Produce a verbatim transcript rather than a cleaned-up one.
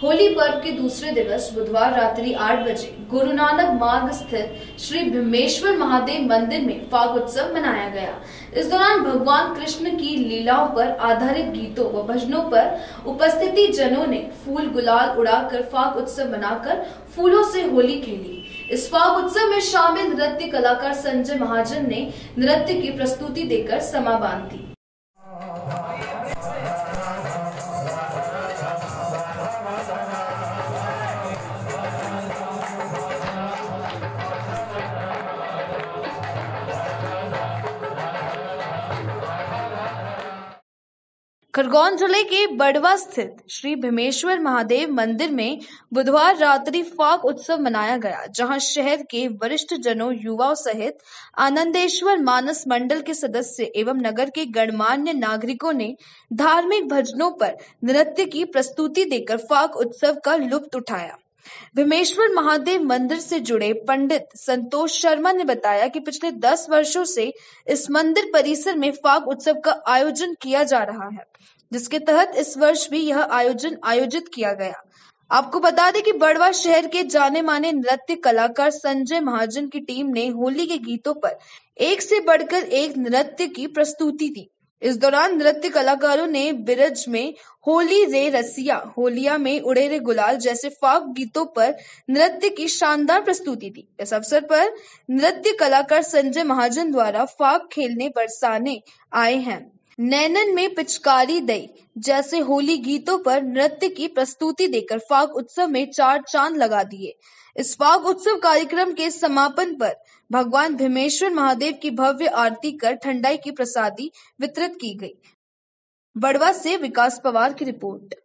होली पर्व के दूसरे दिवस बुधवार रात्रि आठ बजे गुरु नानक मार्ग स्थित श्री भीमेश्वर महादेव मंदिर में फाग उत्सव मनाया गया। इस दौरान भगवान कृष्ण की लीलाओं पर आधारित गीतों व भजनों पर उपस्थिति जनों ने फूल गुलाल उड़ाकर फाग उत्सव मनाकर फूलों से होली खेली। इस फाग उत्सव में शामिल नृत्य कलाकार संजय महाजन ने नृत्य की प्रस्तुति देकर समा बांधी। खरगोन जिले के बड़वा स्थित श्री भीमेश्वर महादेव मंदिर में बुधवार रात्रि फाग उत्सव मनाया गया, जहां शहर के वरिष्ठ जनों, युवाओं सहित आनंदेश्वर मानस मंडल के सदस्य एवं नगर के गणमान्य नागरिकों ने धार्मिक भजनों पर नृत्य की प्रस्तुति देकर फाग उत्सव का लुत्फ उठाया। भीमेश्वर महादेव मंदिर से जुड़े पंडित संतोष शर्मा ने बताया कि पिछले दस वर्षों से इस मंदिर परिसर में फाग उत्सव का आयोजन किया जा रहा है, जिसके तहत इस वर्ष भी यह आयोजन आयोजित किया गया। आपको बता दें कि बड़वा शहर के जाने माने नृत्य कलाकार संजय महाजन की टीम ने होली के गीतों पर एक से बढ़कर एक नृत्य की प्रस्तुति दी। इस दौरान नृत्य कलाकारों ने बिरज में होली रे रसिया, होलिया में उड़े रे गुलाल जैसे फाग गीतों पर नृत्य की शानदार प्रस्तुति दी। इस अवसर पर नृत्य कलाकार संजय महाजन द्वारा फाग खेलने बरसाने आए हैं, नैनन में पिचकारी दई जैसे होली गीतों पर नृत्य की प्रस्तुति देकर फाग उत्सव में चार चांद लगा दिए। इस फाग उत्सव कार्यक्रम के समापन पर भगवान भीमेश्वर महादेव की भव्य आरती कर ठंडाई की प्रसादी वितरित की गई। बड़वा से विकास पवार की रिपोर्ट।